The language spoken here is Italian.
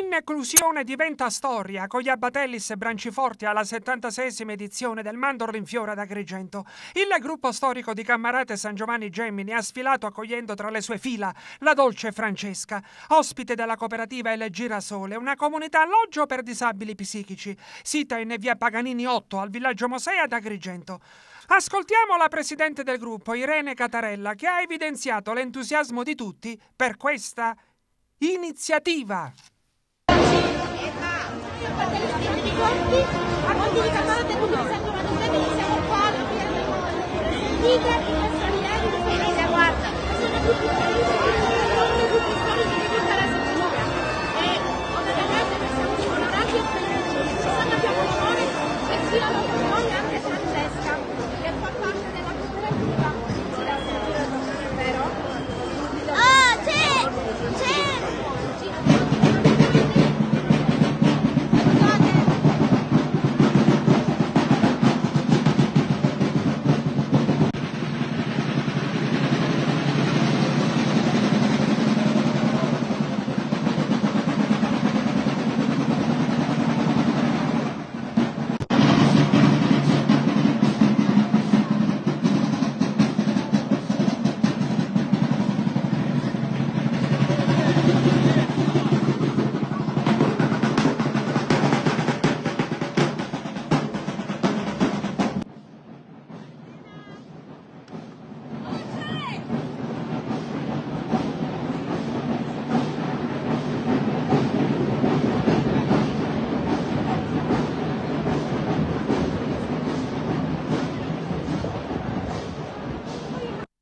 L'inclusione diventa storia con gli Abbatellis Branciforti alla 76esima edizione del Mandorlo in Fiore ad Agrigento. Il gruppo storico di Cammarate San Giovanni Gemini ha sfilato accogliendo tra le sue fila la dolce Francesca, ospite della cooperativa El Girasole, una comunità alloggio per disabili psichici, sita in via Paganini 8 al villaggio Mosè ad Agrigento. Ascoltiamo la presidente del gruppo, Irene Catarella, che ha evidenziato l'entusiasmo di tutti per questa iniziativa. Guarda,